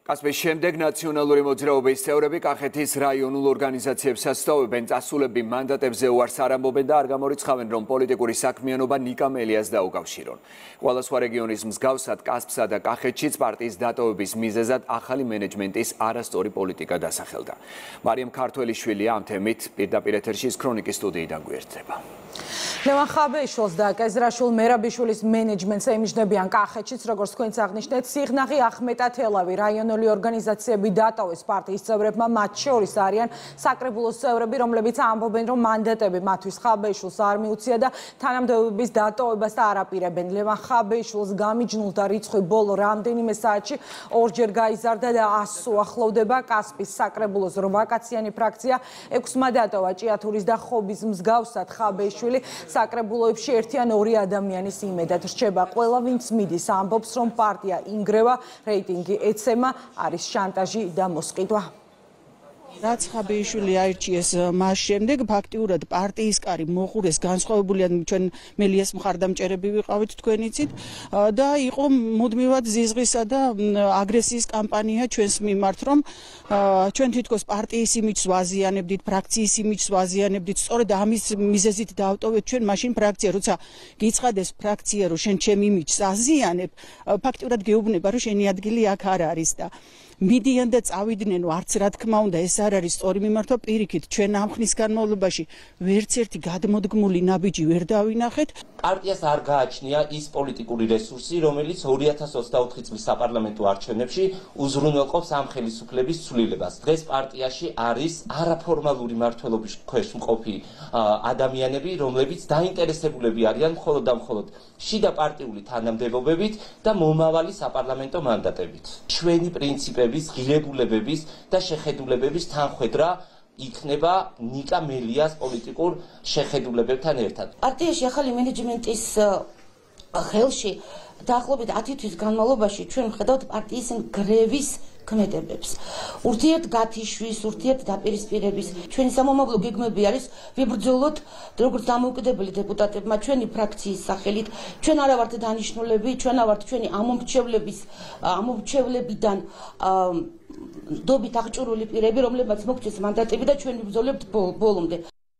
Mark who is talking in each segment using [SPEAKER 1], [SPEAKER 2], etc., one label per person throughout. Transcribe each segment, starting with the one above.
[SPEAKER 1] კასპიის შემდეგ ნაციონალური მოძრაობის წევრები კახეთის რაიონულ ორგანიზაციებსაც სწავებენ, წასულები მანდატებზე უარს არ ამბობენ და არ გამორიცხავენ, რომ პოლიტიკური საქმიანობა ნიკა მელიას დაუკავშირონ. ყველა სხვა რეგიონის მსგავსად კასპსა და კახეთშიც პარტიის დატოვების მიზეზად ახალი მენეჯმენტის არასწორი პოლიტიკა დასახელდა. მარიამ ქართველიშვილია ამ თემით პირდაპირ ეთერში ქრონიკის სტუდიიდან გვერდება.
[SPEAKER 2] ლევან ხაბეიშვილს და კეზრაშვილ მერაბიშვილის მენეჯმენტს ემიჯნებიან კახეთშიც, როგორც თქვენც აღნიშნეთ, სიღნაღი ახმეტათელავი რაიონული ორგანიზაციები დატოვეს პარტიის წევრებმა, მათ შორის არიან საკრებულოს წევრები, რომლებიც ამბობენ, რომ მანდატები მათთვის ხაბეიშვილს არ მიუწია და თანამდებობის დატოვებას არაპირებენ. ლევან ხაბეიშვილს გამიჯნულთა რიცხვი ბოლო რამდენიმე საათში ორჯერ გაიზარდა და 100-ს უახლოვდება. კასპის საკრებულოს 8-კაციანი ფრაქცია 6-მა დატოვა ჭიათურის და ხობის მსგავსად ხაბეიშვილი საკრებულოებში 1 ან 2 ადამიანის იმედად რჩება. ყველა ვინც მიდის ამბობს, რომ პარტია ინგრევა, რეიტინგი ეცემა, არის შანტაჟი და მოსყიდვა.
[SPEAKER 3] რაც ხაბეიშვილი აირჩიეს მას შემდეგ ფაქტიურად პარტიის კარი მოყურეს, განსხვავებული ჩვენ მელიას მხარდამჭერები ვიყავით თქვენ იცით და იყო მუდმივად ზიზღისა და აგრესიის კამპანია ჩვენს მიმართ, რომ ჩვენ თითქოს პარტიის იმიჯს ვაზიანებდით, ფრაქციის იმიჯს ვაზიანებდით, სწორედ ამის მიზეზით დავტოვეთ ჩვენ მაშინ ფრაქცია, როცა გიცხადეს ფრაქცია, რომ შენ ჩემ იმიჯს აზიანებ, ფაქტიურად გეუბნება, რომ შენი ადგილი აქ არ არის და მიდიან და წავიდნენ, არც რა თქმა უნდა ეს არ არის სწორი მიმართვა, პირიქით ჩვენ ამ ხნის განმავლობაში ვერც ერთი გადმოდგმული ნაბიჯი ვერ დავინახეთ.
[SPEAKER 4] პარტიას არ გააჩნია ის პოლიტიკური რესურსი, რომელიც 2024 წლის საპარლამენტო არჩევნებში უზრუნველყოფს ამ ხელისუფლების ცვლილებას. დღეს პარტიაში არის არაფორმალური მმართველობის ქვეშ მყოფი ადამიანები, რომლებიც დაინტერესებულები არიან მხოლოდ და მხოლოდ შიდა პარტიული თანამდებობებით და მომავალი საპარლამენტო მანდატებით. ჩვენი პრინციპების, ღირებულებების და შეხედულებების თანხვედრა იქნება ნიკა მელიას პოლიტიკურ შეხედულებებთან ერთად.
[SPEAKER 5] პარტიაში ახალი მენეჯმენტის ხელში დაახლოებით 10 თვის განმავლობაში ჩვენ ვხედავთ პარტიის გრევის ქმედებებს. ურთიერთ გათიშვის, ურთიერთ დაპირისპირების. ჩვენი სამომავლო გეგმები არის ვიბრძოლოთ როგორც დამოუკიდებელი დეპუტატებმა ჩვენი ფრაქციის სახელით. ჩვენ არა ვართ დანიშნულები, ჩვენ ვართ ჩვენი ამომრჩევლებიდან დობით აღჭურვილი პირები, რომლებმაც მოგწეს მანდატები და ჩვენ ვიბრძოლებთ ბოლომდე.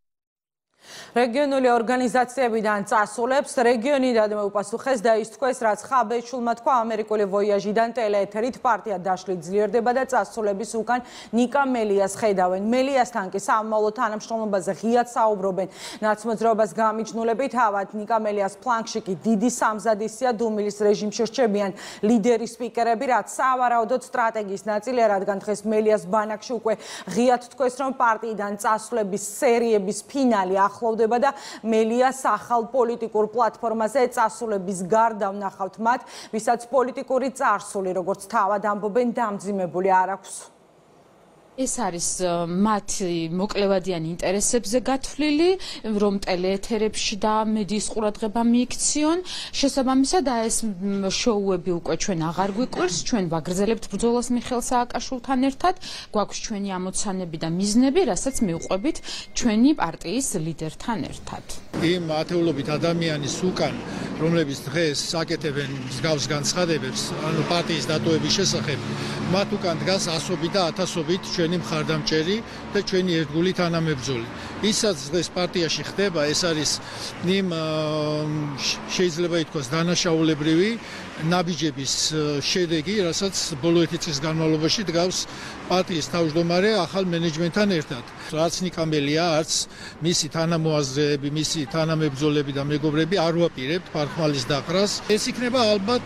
[SPEAKER 2] რეგიონული ორგანიზაციებიდან წასულებს რეგიონიდან უპასუხეს და ის თქვეს, რაც ხაბეიშვილმა თქვა ამერიკული ვოიაჟიდან ტელეეთერით, პარტია დაშლით ძლიერდება და წასულების უკან ნიკა მელიას ხედავენ. მელიასთან კი სამომავლო თანამშრომლობაზე ღიად საუბრობენ. ნაცმოძრაობას გამიჯნულები თავად ნიკა მელიას ფლანგში კი დიდი სამზადისია დუმილის რეჟიმში რჩებიან ლიდერი სპიკერები, რაც სავარაუდოდ სტრატეგიის ნაწილია, რადგან დღეს მელიას ბანაკში უკვე ღიად თქვეს, რომ პარტიიდან წასვლების სერიების ფინალი ახლოვდება და მელიას ახალ პოლიტიკურ პლატფორმაზე წასულების გარდა ვნახავთ მათ, ვისაც პოლიტიკური წარსული, როგორც თავად ამბობენ, დამძიმებული არ აქვს.
[SPEAKER 6] ეს არის მათი მოკლევადიან ინტერესებზე გათვლილი, რომ ტელეეთერებში და მედიის ყურადღება მიიქციონ. შესაბამისად, ეს შოუები უკვე ჩვენ აღარ გვიკვირს, ჩვენ ვაგრძელებთ ბრძოლას მიხეილ სააკაშვილთან ერთად, გვაქვს ჩვენი ამოცანები და მიზნები, რასაც მივყვებით ჩვენი პარტიის ლიდერთან ერთად.
[SPEAKER 7] იმ ათეულობით ადამიანის უკან, რომლებიც დღეს აკეთებენ მსგავს განცხადებებს, ანუ პარტიის დატოვების შესახებ, მათ უკან დგას ასობით და ათასობით ჩვენი მხარდამჭერი და ჩვენი ერთგული თანამებრძოლი. ისაც დღეს პარტიაში ხდება, ეს არის იმ შეიძლება ითქვას დანაშაულებრივი ნაბიჯების შედეგი, რასაც ბოლო 1 წლის განმავლობაში დგავს პარტიის თავმჯდომარე ახალ მენეჯმენტთან ერთად. რაც ნიკა მელია, არც მისი თანამოაზრეები, მისი თანამებრძოლები და მეგობრები არ ვაპირებთ ფარხმალის დაყრას. ეს იქნება ალბათ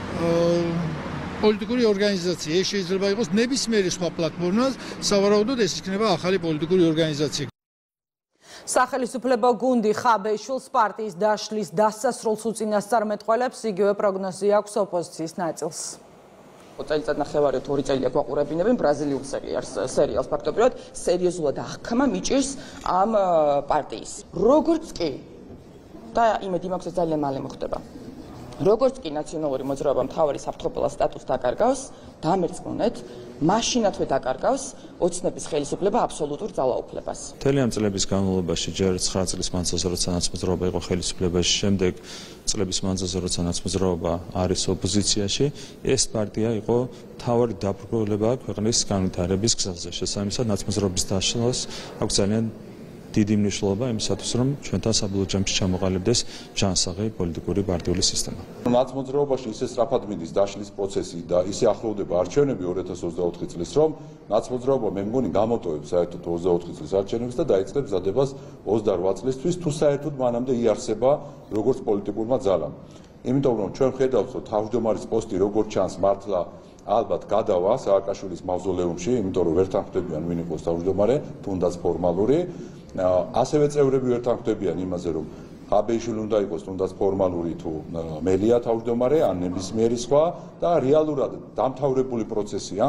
[SPEAKER 7] პოლიტიკური ორგანიზაცია. ეს შეიძლება იყოს ნებისმიერი სხვა პლატფორმა, სავარაუდოდ ეს იქნება ახალი პოლიტიკური ორგანიზაცია.
[SPEAKER 2] სახელისუფლებო გუნდი ხაბეიშვილს პარტიის დაშლის დასასრულს უწინასწარმეტყველებს, იგივე პროგნოზი აქვს ოპოზიციის ნაწილს.
[SPEAKER 8] წელიწადნახევარი 2 წელი აკვაყურებინებენ ბრაზილიურ სერიალს ფაქტობრივად სერიოზულად აღქმა მიჭირს ამ პარტიის. როგორც კი და იმედი მაქვს ძალიან მალე მოხდება. როგორც კი ნაციონალური მოძრაობა მთავარი საფრთხებელას სტატუსს დაკარგავს, დამერწმუნეთ, მაშინათვე დაკარგავს ოცნების ხელისუფლება აბსოლუტურ ძალაუფლებას.
[SPEAKER 9] მთელი ამ წლების განმავლობაში ჯერ 9 წლის მანძილზე, როცა ნაცმოძრაობა იყო ხელისუფლებაში, შემდეგ წლების მანძილზე, როცა ნაცმოძრაობა არის ოპოზიციაში, ეს პარტია იყო მთავარი დაბრკოლება ქვეყნის განვითარების გზაზე. შესაბამისად, ნაცმოძრაობის დაშლას აქვს ძალიან დიდი მნიშვნელობა იმისათვის, რომ ჩვენთან საბოლოო ჯამში ჩამოყალიბდეს ჯანსაღი პოლიტიკური პარტიული სისტემა.
[SPEAKER 10] ნაცმოძრაობაში ისე სწრაფად მიდის დაშლის პროცესი და ისე ახლოვდება არჩევნები 2024 წლის, რომ ნაცმოძრაობა მე მგონი გამოტოვებს საერთოდ 24 წლის არჩევნებს და დაიწყებს მზადებას 28 წლისთვის, თუ საერთოდ მანამდე იარსება როგორც პოლიტიკურმა ძალამ. იმიტომ რომ ჩვენ ხედავთ, რომ თავმჯდომარის პოსტი როგორც ჩანს მართლა ალბათ გადავა სააკაშვილის მავზოლეუმში, იმიტომ რომ ვერთან ხვდებიან ვინ იყოს თავმჯდომარე, თუნდაც ფორმალური. ასევე წევრები ვერთან ხვდებიან იმაზე, რომ ხაბეიშვილი უნდა იყოს თუნდაც ფორმალური თუ მელია თავმჯდომარე, ან ნებისმიერი სხვა და რეალურად დამთავრებული პროცესია,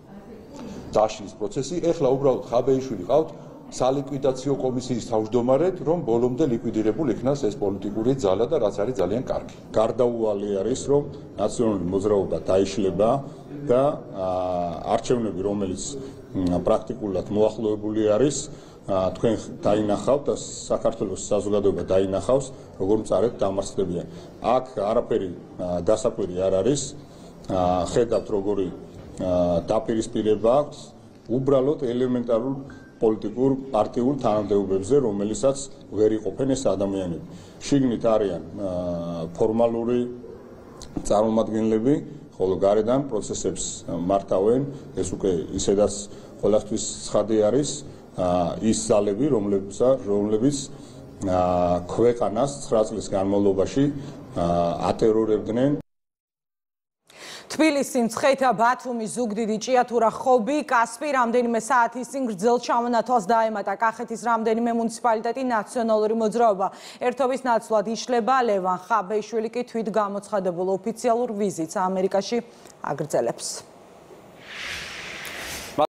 [SPEAKER 10] დაშლის პროცესი. ეხლა უბრალოდ ხაბეიშვილი ყავთ სალიკვიდაციო კომისიის თავმჯდომარედ, რომ ბოლომდე ლიკვიდირებულ იქნას ეს პოლიტიკური ძალა და რაც არის ძალიან კარგი.
[SPEAKER 11] გარდაუვალი არის, რომ ნაციონალური მოძრაობა დაიშლება და არჩევნები, რომელიც პრაქტიკულად მოახლოებული არის, თქვენ დაინახავთ და საქართველოს საზოგადოება დაინახავს, როგორ მწარედ დამარცხდებიან. აქ არაფერი დასაკვირი არ არის, ხედავთ როგორი დაპირისპირება აქვს, უბრალოდ ელემენტარულ პოლიტიკურ პარტიულ თანამდებობებზე, რომელიცაც ვერ იყოფენ ეს ადამიანები. შიგნით არიან ფორმალური წარმომადგენლები, ხოლო გარედან პროცესებს მართავენ, ეს უკვე ისედაც ყველასთვის ცხადი არის. ის ძალები, რომლებიც ქვეყანას 9 წლის განმავლობაში ატერორებდნენ.
[SPEAKER 2] თბილისი, მცხეთა, ბათუმი, ზუგდიდი, ჭიათურა, ხობი, კასპი რამდენიმე საათის წინ გრძელ ჩამონათვალს დაემატა კახეთის რამდენიმე მუნიციპალიტეტი. ნაციონალური მოძრაობა ერთობის ნაცვლად იშლება. ლევან ხაბეიშვილი კი თვით გამოცხადებულ ოფიციალურ ვიზიტს ამერიკაში აგრძელებს.